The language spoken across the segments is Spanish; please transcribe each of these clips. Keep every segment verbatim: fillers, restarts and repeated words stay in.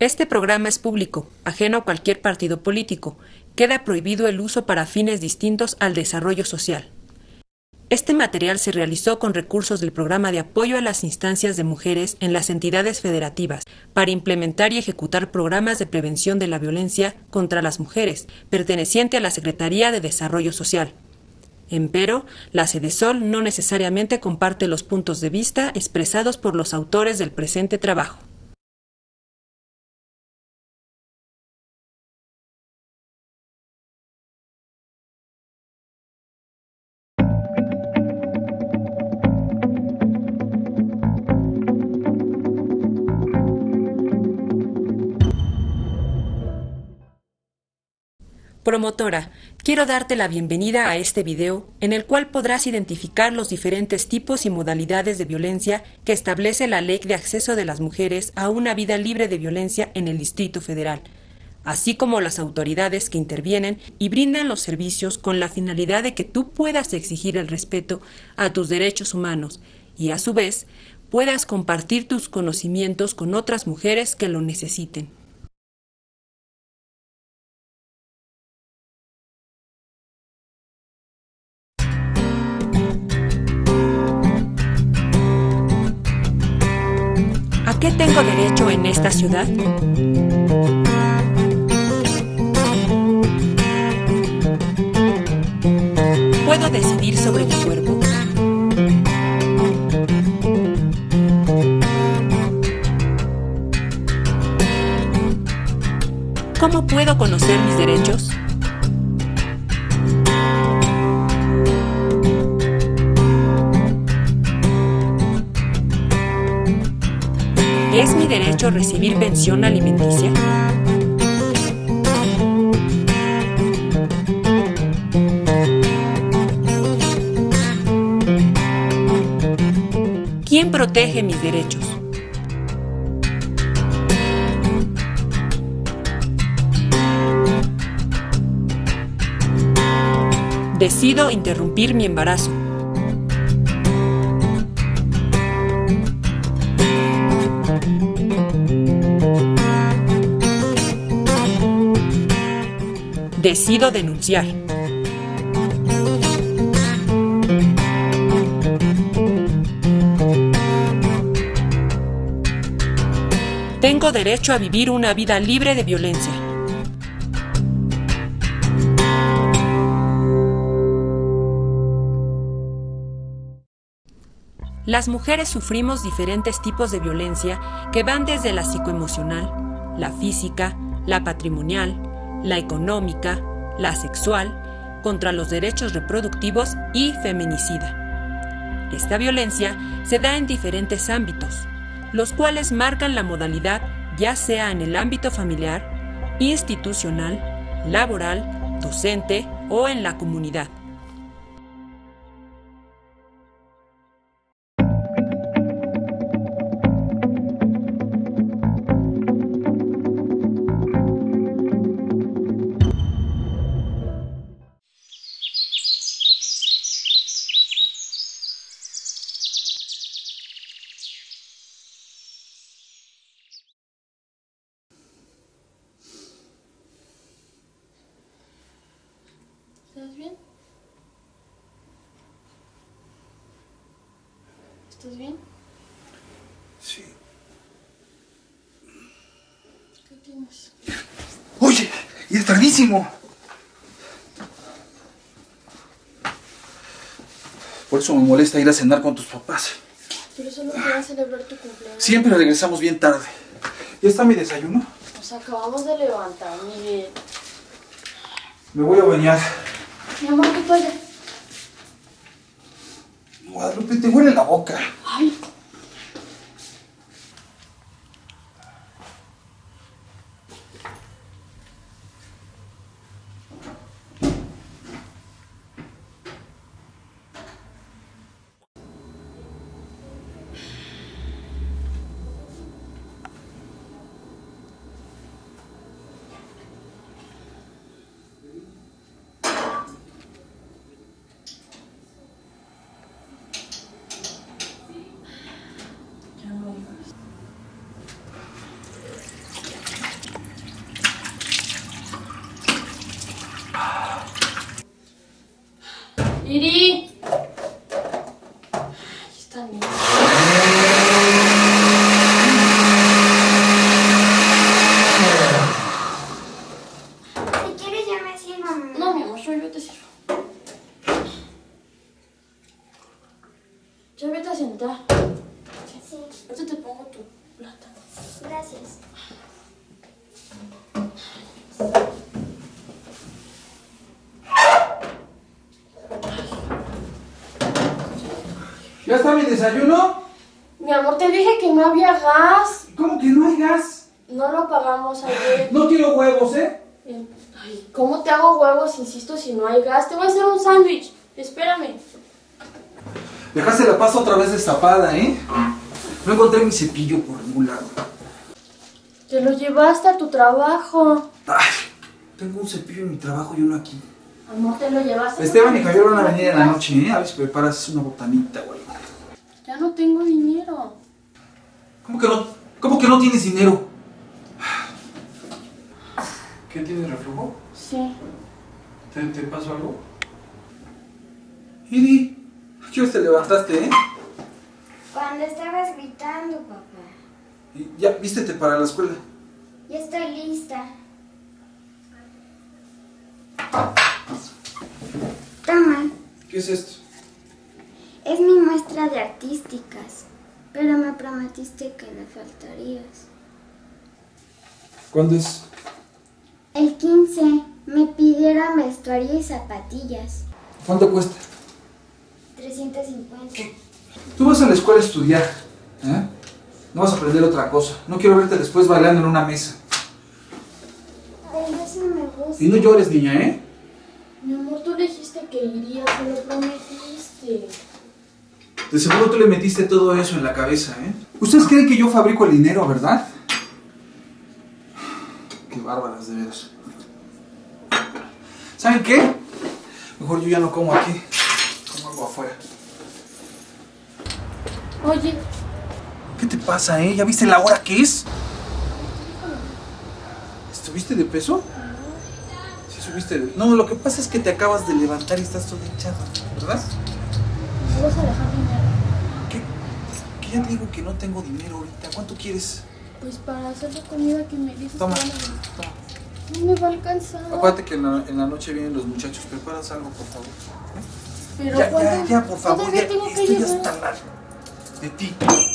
Este programa es público, ajeno a cualquier partido político. Queda prohibido el uso para fines distintos al desarrollo social. Este material se realizó con recursos del Programa de Apoyo a las Instancias de Mujeres en las entidades federativas para implementar y ejecutar programas de prevención de la violencia contra las mujeres, perteneciente a la Secretaría de Desarrollo Social. Empero, la Sedesol no necesariamente comparte los puntos de vista expresados por los autores del presente trabajo. Promotora, quiero darte la bienvenida a este video en el cual podrás identificar los diferentes tipos y modalidades de violencia que establece la Ley de Acceso de las Mujeres a una vida libre de violencia en el Distrito Federal, así como las autoridades que intervienen y brindan los servicios con la finalidad de que tú puedas exigir el respeto a tus derechos humanos y, a su vez, puedas compartir tus conocimientos con otras mujeres que lo necesiten. ¿A qué tengo derecho en esta ciudad? ¿Puedo decidir sobre mi cuerpo? ¿Cómo puedo conocer mis derechos? ¿Es mi derecho recibir pensión alimenticia? ¿Quién protege mis derechos? Decido interrumpir mi embarazo. Decido denunciar. Tengo derecho a vivir una vida libre de violencia. Las mujeres sufrimos diferentes tipos de violencia que van desde la psicoemocional, la física, la patrimonial, la económica, la sexual, contra los derechos reproductivos y feminicida. Esta violencia se da en diferentes ámbitos, los cuales marcan la modalidad ya sea en el ámbito familiar, institucional, laboral, docente o en la comunidad. ¿Estás bien? ¿Estás bien? Sí. ¿Qué tienes? Oye, y es tardísimo. Por eso me molesta ir a cenar con tus papás. Pero solo quería celebrar tu cumpleaños. Siempre regresamos bien tarde. ¿Ya está mi desayuno? Nos acabamos de levantar, Miguel. Me voy a bañar. Mi amor, ¿qué toalla? Guadalupe, te huele la boca. Ay. ¡Iri! Ahí está niña. Si quieres ya me sirvo, mamá. No, mi amor, yo, yo te sirvo. Ya vete a sentar. Sí, Ahorita te pongo tu plata. gracias. ¿Ya está mi desayuno? Mi amor, te dije que no había gas. ¿Cómo que no hay gas? No lo pagamos ayer. No quiero huevos, ¿eh? Eh, Ay, ¿cómo te hago huevos, insisto, si no hay gas? Te voy a hacer un sándwich. Espérame. Dejaste la pasta otra vez destapada, ¿eh? No encontré mi cepillo por ningún lado. Te lo llevaste a tu trabajo. Ay, tengo un cepillo en mi trabajo y uno aquí. Amor, te lo llevaste. Esteban y Javier van a venir en la noche, ¿eh? A ver si preparas una botanita o algo. Ya no tengo dinero. ¿Cómo que no? ¿Cómo que no tienes dinero? ¿Qué tienes, reflujo? Sí. ¿Te, te pasó algo? Iri, ¿a qué hora te levantaste, eh? Cuando estabas gritando, papá. Y ya, vístete para la escuela. Ya estoy lista. Toma, ¿Qué es esto? es mi muestra de artísticas, pero me prometiste que me faltarías. ¿Cuándo es? El quince me pidieron vestuario y zapatillas. ¿Cuánto cuesta? trescientos cincuenta. Tú vas a la escuela a estudiar, ¿eh? No vas a aprender otra cosa. No quiero verte después bailando en una mesa. Ay, eso no me gusta. Y no llores, niña, ¿eh? Mi amor, tú dijiste que irías, te lo prometiste. De seguro tú le metiste todo eso en la cabeza, ¿eh? Ustedes creen que yo fabrico el dinero, ¿verdad? Qué bárbaras, de veras. ¿Saben qué? Mejor yo ya no como aquí. Como algo afuera. Oye, ¿Qué te pasa, eh? ¿Ya viste la hora que es? ¿Estuviste de peso? Sí, subiste de... No, lo que pasa es que te acabas de levantar y estás todo hinchado, ¿verdad? ¿me vas a dejar dinero? ¿Qué? Que ya te digo que no tengo dinero ahorita. ¿Cuánto quieres? Pues para hacer la comida que me dices. Toma, que van toma. a- No me va a alcanzar. Acuérdate que en la, en la noche vienen los muchachos. ¿Preparas algo, por favor? Pero Ya, ya, ¿cuándo? ya, por favor. Todavía Ya, tengo que esto ya llevar. está largo. De ti.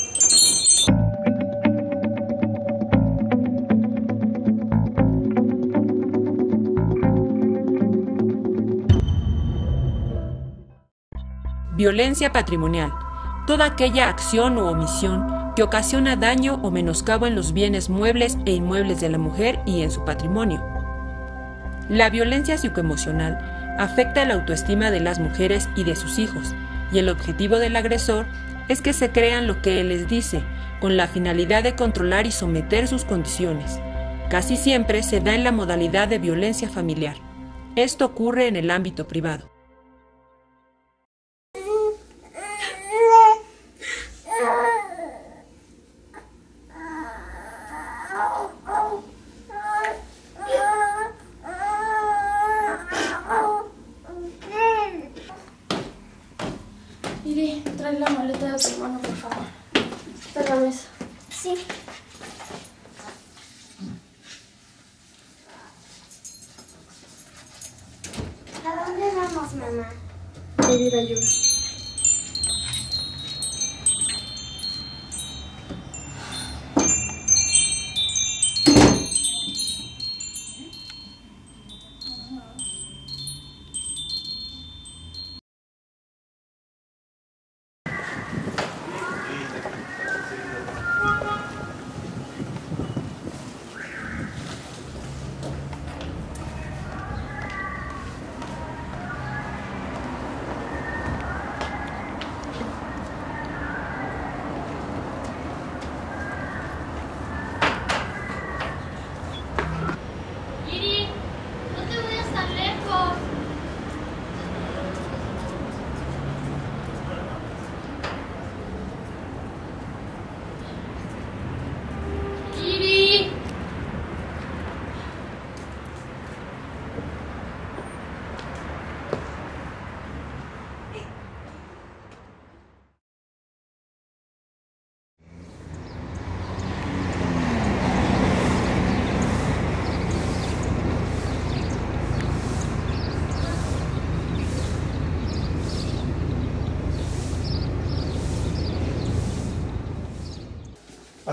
Violencia patrimonial. Toda aquella acción u omisión que ocasiona daño o menoscabo en los bienes muebles e inmuebles de la mujer y en su patrimonio. La violencia psicoemocional afecta la autoestima de las mujeres y de sus hijos, y el objetivo del agresor es que se crean lo que él les dice, con la finalidad de controlar y someter sus condiciones. Casi siempre se da en la modalidad de violencia familiar. Esto ocurre en el ámbito privado. Iri, trae la maleta de tu hermano, por favor. Está en la mesa. Sí. ¿A dónde vamos, mamá? Pedir ayuda.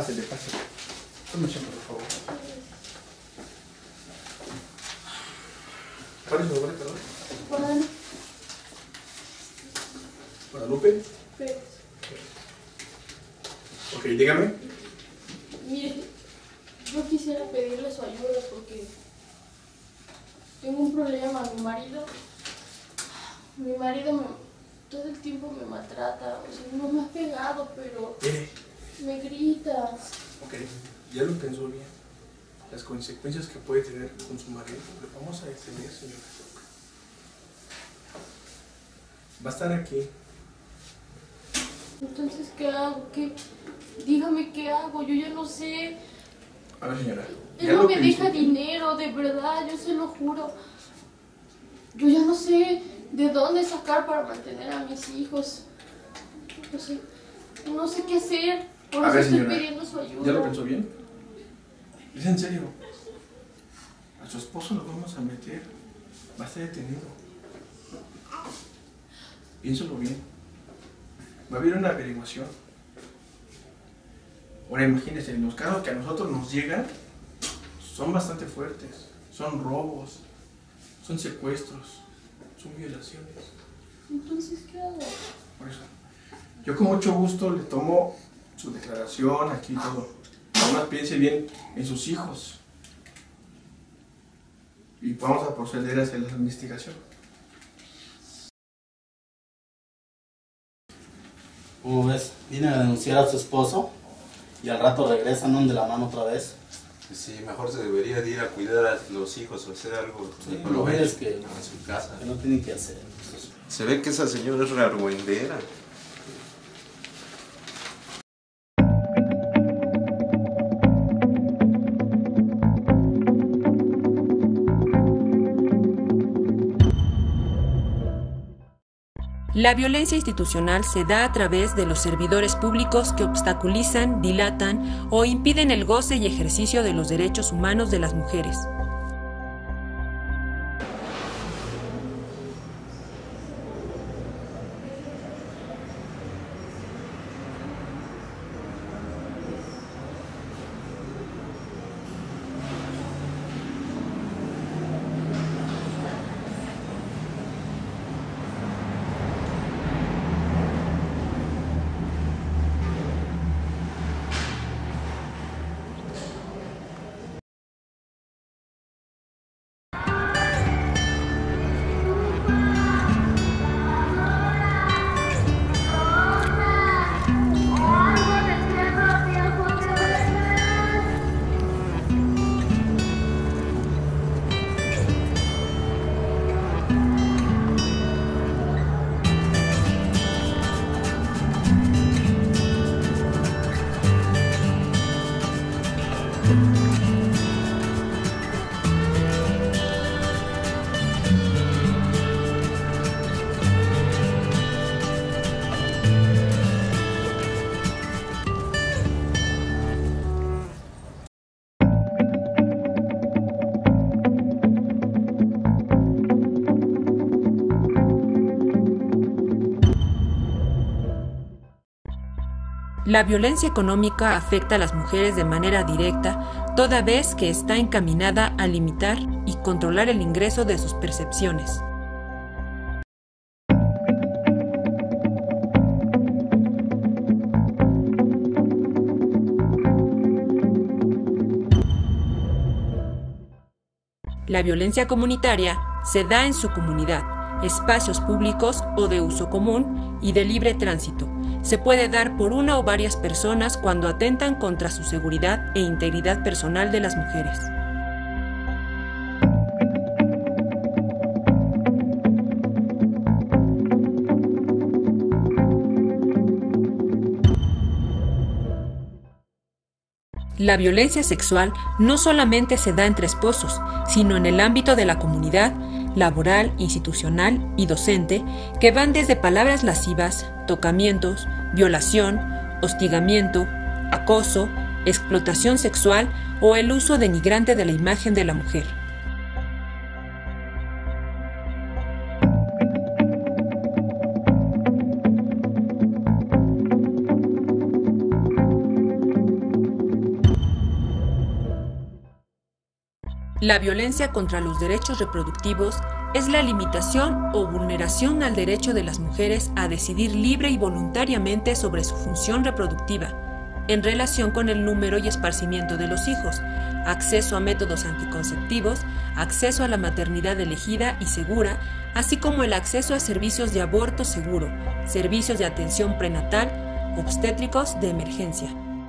Pásale, pásale. Toma champú, por favor. ¿Cuál es su nombre, perdón? Guadalupe. Guadalupe. Pérez. Ok, dígame. Mire, yo quisiera pedirle su ayuda porque tengo un problema. Mi marido, mi marido me, todo el tiempo me maltrata. O sea, no me ha pegado, pero Mire. me grita. Ok, ya lo pensó bien. Las consecuencias que puede tener con su marido. Le vamos a detener, señora. Va a estar aquí. Entonces, ¿qué hago? ¿Qué? Dígame qué hago. Yo ya no sé. A ver, señora. Él ya no lo me pensó deja bien. dinero, de verdad, yo se lo juro. Yo ya no sé de dónde sacar para mantener a mis hijos. No sé, no sé qué hacer. Por A eso ver, estoy señora, pidiendo su ayuda. ¿ya lo pensó bien? Es en serio. A su esposo lo vamos a meter. Va a estar detenido. Piénsalo bien. Va a haber una averiguación. Ahora imagínense, los casos que a nosotros nos llegan son bastante fuertes. Son robos, son secuestros, son violaciones. Entonces, ¿qué hago? Por eso, yo con mucho gusto le tomo su declaración aquí y todo. Además piense bien en sus hijos. Y vamos a proceder a hacer la investigación. ¿Cómo ves? Vine a denunciar a su esposo y al rato regresan, ¿no? De la mano otra vez. Sí, mejor se debería de ir a cuidar a los hijos o hacer algo de Sí, lo provecho ves que, en su casa. que no tienen que hacer. Se ve que esa señora es argüendera. La violencia institucional se da a través de los servidores públicos que obstaculizan, dilatan o impiden el goce y ejercicio de los derechos humanos de las mujeres. La violencia económica afecta a las mujeres de manera directa, toda vez que está encaminada a limitar y controlar el ingreso de sus percepciones. La violencia comunitaria se da en su comunidad, espacios públicos o de uso común y de libre tránsito. Se puede dar por una o varias personas cuando atentan contra su seguridad e integridad personal de las mujeres. La violencia sexual no solamente se da entre esposos, sino en el ámbito de la comunidad, laboral, institucional y docente, que van desde palabras lascivas, tocamientos, violación, hostigamiento, acoso, explotación sexual o el uso denigrante de la imagen de la mujer. La violencia contra los derechos reproductivos es la limitación o vulneración al derecho de las mujeres a decidir libre y voluntariamente sobre su función reproductiva, en relación con el número y esparcimiento de los hijos, acceso a métodos anticonceptivos, acceso a la maternidad elegida y segura, así como el acceso a servicios de aborto seguro, servicios de atención prenatal, obstétricos de emergencia.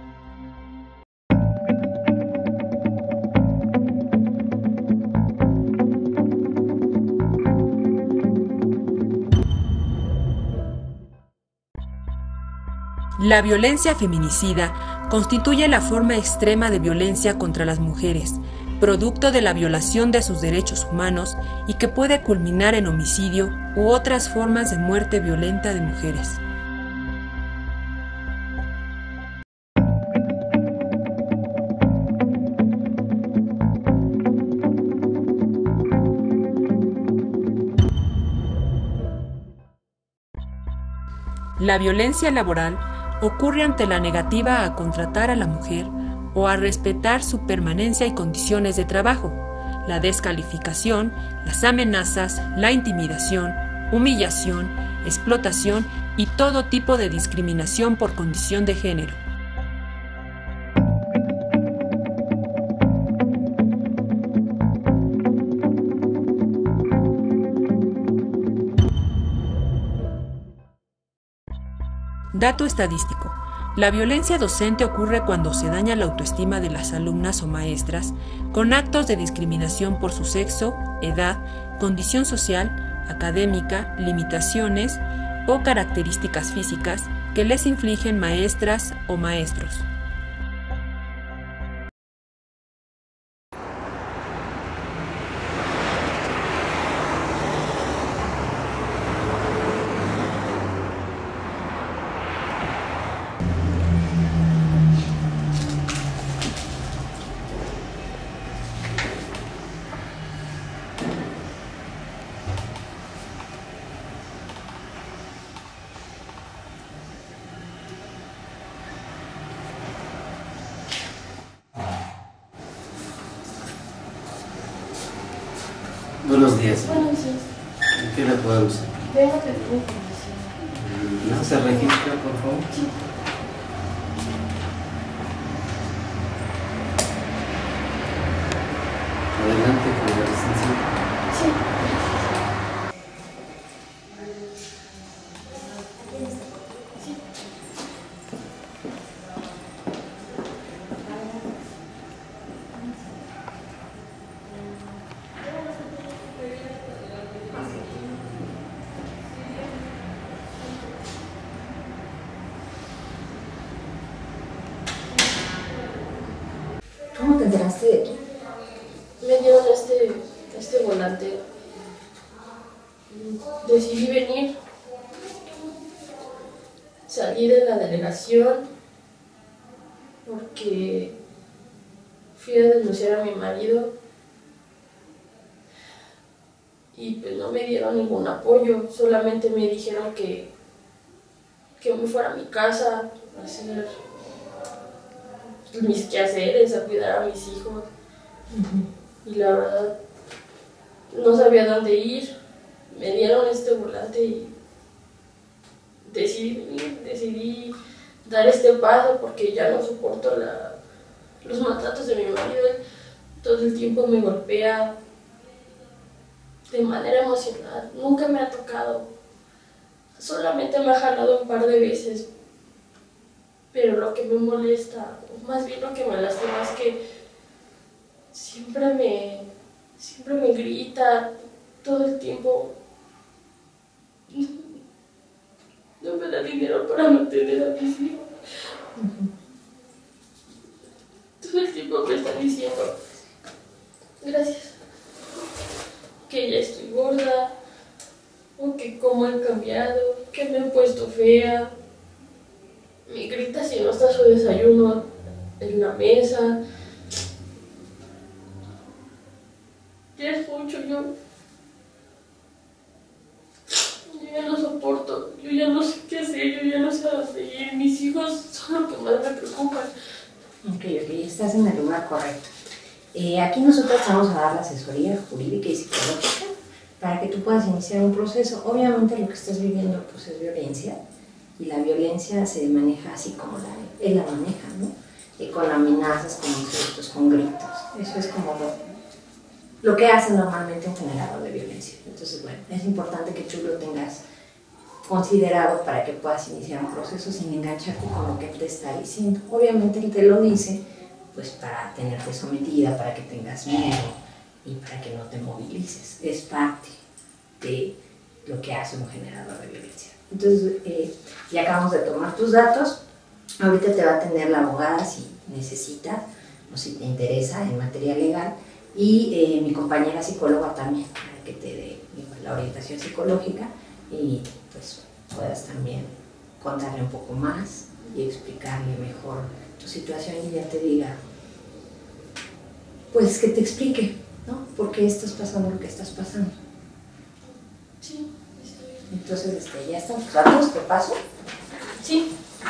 La violencia feminicida constituye la forma extrema de violencia contra las mujeres, producto de la violación de sus derechos humanos y que puede culminar en homicidio u otras formas de muerte violenta de mujeres. La violencia laboral ocurre ante la negativa a contratar a la mujer o a respetar su permanencia y condiciones de trabajo, la descalificación, las amenazas, la intimidación, humillación, explotación y todo tipo de discriminación por condición de género. Dato estadístico. La violencia docente ocurre cuando se daña la autoestima de las alumnas o maestras con actos de discriminación por su sexo, edad, condición social, académica, limitaciones o características físicas que les infligen maestras o maestros. Buenos días. Buenos días. ¿En qué le podemos hacer? Vengo a pedir información. ¿No se registra, por favor? Sí. Adelante con la licencia. Sí. ¿Cómo te enteraste de aquí? Me dieron este, este volante. Decidí venir. Salí de la delegación porque fui a denunciar a mi marido y pues no me dieron ningún apoyo, solamente me dijeron que, que me fuera a mi casa a hacer mis quehaceres, a cuidar a mis hijos. Uh-huh. Y la verdad no sabía dónde ir. Me dieron este volante y decidí venir, decidí dar este paso porque ya no soporto la, los maltratos de mi marido. Todo el tiempo me golpea de manera emocional. Nunca me ha tocado, solamente me ha jalado un par de veces. Pero lo que me molesta, o más bien lo que me lastima, es que siempre me, siempre me grita todo el tiempo. No me da dinero para mantener a mis hijos. Todo el tiempo me está diciendo, gracias, que ya estoy gorda, o que cómo he cambiado, que me he puesto fea. Me grita si no está su desayuno en la mesa. Ya es mucho, yo, yo ya no soporto, yo ya no sé qué hacer, yo ya no sé a dónde ir. Mis hijos son lo que más me preocupan. Ok, ok, estás en el lugar correcto. Eh, aquí nosotros vamos a dar la asesoría jurídica y psicológica para que tú puedas iniciar un proceso. Obviamente lo que estás viviendo pues, es violencia, y la violencia se maneja así como la, él la maneja, ¿no? Y con amenazas, con insultos, con gritos. Eso es como lo, lo que hace normalmente un generador de violencia. Entonces, bueno, es importante que tú lo tengas considerado para que puedas iniciar un proceso sin engancharte con lo que él te está diciendo. Obviamente él te lo dice pues para tenerte sometida, para que tengas miedo y para que no te movilices. Es parte de lo que hace un generador de violencia. Entonces, eh, ya acabamos de tomar tus datos. Ahorita te va a atender la abogada si necesita o si te interesa en materia legal, y eh, mi compañera psicóloga también, para que te dé la orientación psicológica y pues puedas también contarle un poco más y explicarle mejor tu situación, y ya te diga, pues que te explique, ¿no? ¿Por qué estás pasando lo que estás pasando? Sí, está bien. Entonces, este, ya están tus datos, ¿te paso? Sí.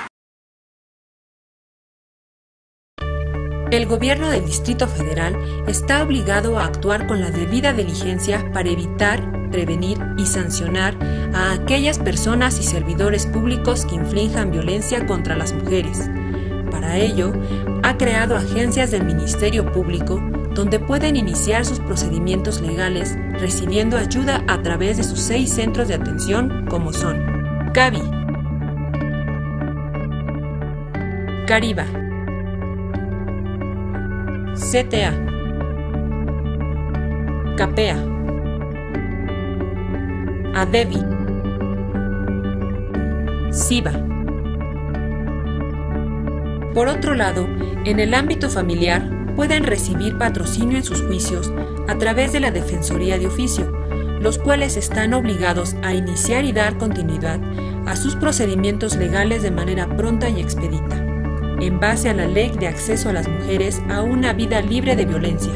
El gobierno del Distrito Federal está obligado a actuar con la debida diligencia para evitar, prevenir y sancionar a aquellas personas y servidores públicos que inflijan violencia contra las mujeres. Para ello, ha creado agencias del Ministerio Público donde pueden iniciar sus procedimientos legales recibiendo ayuda a través de sus seis centros de atención, como son CABI, Cariba, C T A, CAPEA, ADEVI, SIVA. Por otro lado, en el ámbito familiar, pueden recibir patrocinio en sus juicios a través de la Defensoría de Oficio, los cuales están obligados a iniciar y dar continuidad a sus procedimientos legales de manera pronta y expedita, en base a la Ley de Acceso a las Mujeres a una Vida Libre de Violencia.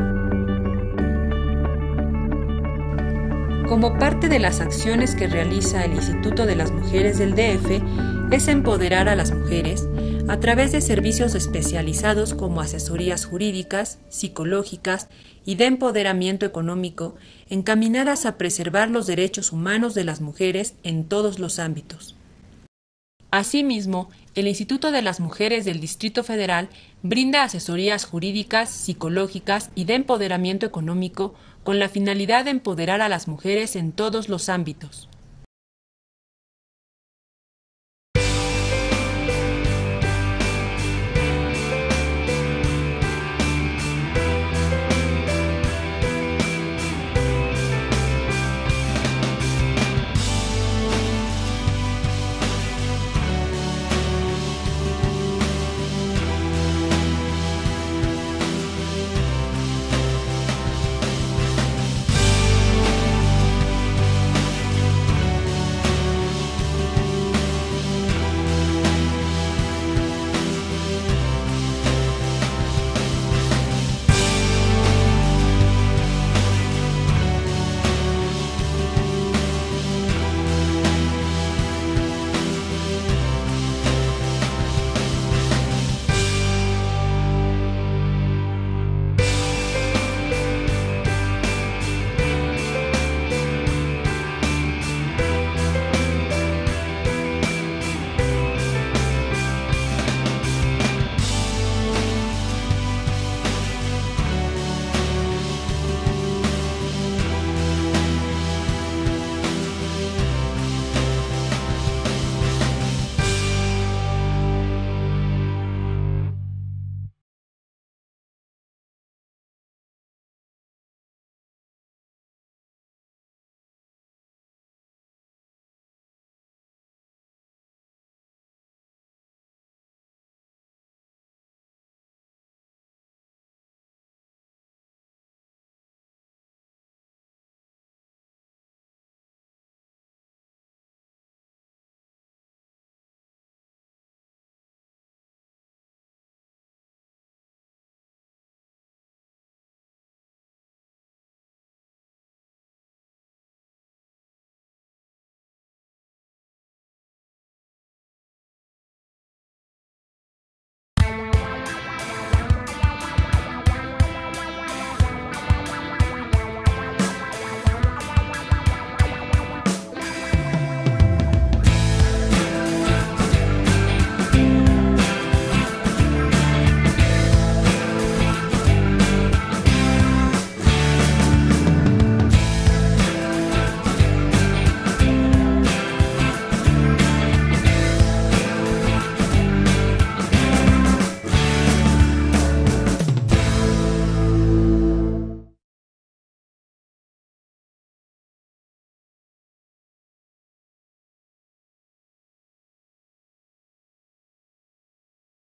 Como parte de las acciones que realiza el Instituto de las Mujeres del D F, es empoderar a las mujeres a través de servicios especializados como asesorías jurídicas, psicológicas y de empoderamiento económico, encaminadas a preservar los derechos humanos de las mujeres en todos los ámbitos. Asimismo, el Instituto de las Mujeres del Distrito Federal brinda asesorías jurídicas, psicológicas y de empoderamiento económico con la finalidad de empoderar a las mujeres en todos los ámbitos.